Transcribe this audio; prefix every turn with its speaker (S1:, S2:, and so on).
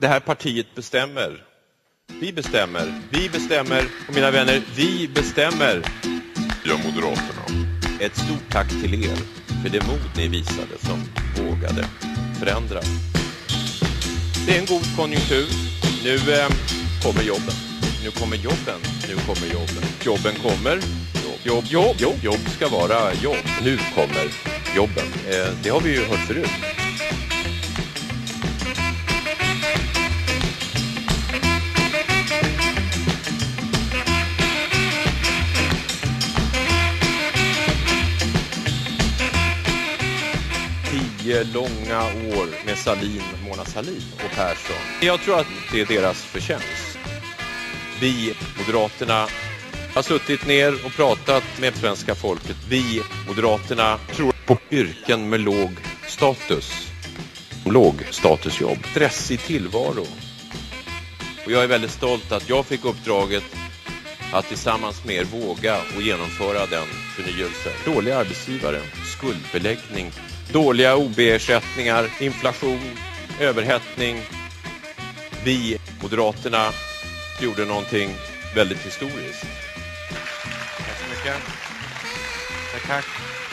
S1: Det här partiet bestämmer. Vi bestämmer. Vi bestämmer. Och mina vänner, vi bestämmer.
S2: Ja, Moderaterna.
S1: Ett stort tack till er för det mod ni visade som vågade förändra. Det är en god konjunktur. Nu kommer jobben. Nu kommer jobben. Nu kommer jobben. Jobben kommer. Jobb ska vara jobb. Nu kommer jobben. Det har vi ju hört förut. Långa år med Mona Sahlin och Persson. Jag tror att det är deras förtjänst. Vi, Moderaterna, har suttit ner och pratat med svenska folket. Vi, Moderaterna, tror på yrken med låg statusjobb. Stressig tillvaro. Och jag är väldigt stolt att jag fick uppdraget att tillsammans med er våga och genomföra den förnyelsen. Dåliga arbetsgivare, skuldbeläggning, dåliga OB-ersättningar, inflation, överhettning. Vi, Moderaterna, gjorde någonting väldigt historiskt. Tack så mycket. Tack.